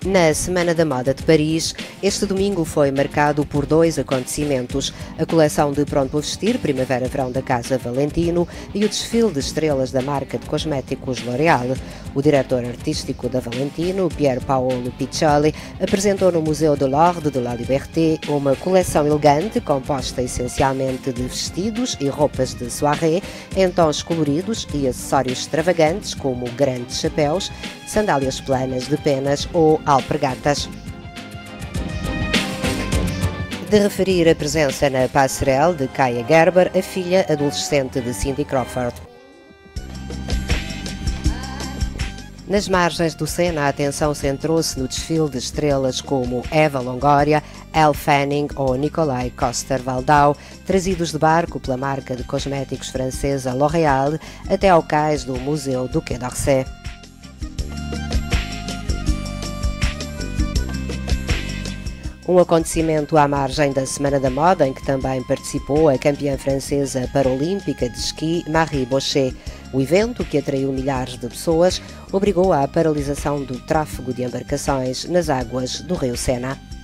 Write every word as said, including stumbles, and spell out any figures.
Na Semana da Moda de Paris, este domingo foi marcado por dois acontecimentos: a coleção de pronto a vestir Primavera-Verão da Casa Valentino e o desfile de estrelas da marca de cosméticos L'Oréal. O diretor artístico da Valentino, Pier Paolo Piccioli, apresentou no Museu de l'Ordre de la Liberté uma coleção elegante composta essencialmente de vestidos e roupas de soirée em tons coloridos e acessórios extravagantes como grandes chapéus, sandálias planas de penas ou alpergatas. De referir a presença na Passerelle de Kaia Gerber, a filha adolescente de Cindy Crawford. Nas margens do Sena, a atenção centrou-se no desfile de estrelas como Eva Longoria, Elle Fanning ou Nicolai Coster-Waldau, trazidos de barco pela marca de cosméticos francesa L'Oréal até ao cais do Museu do Quai d'Orsay. Um acontecimento à margem da Semana da Moda, em que também participou a campeã francesa paralímpica de esqui Marie Bochet. O evento, que atraiu milhares de pessoas, obrigou à paralisação do tráfego de embarcações nas águas do rio Sena.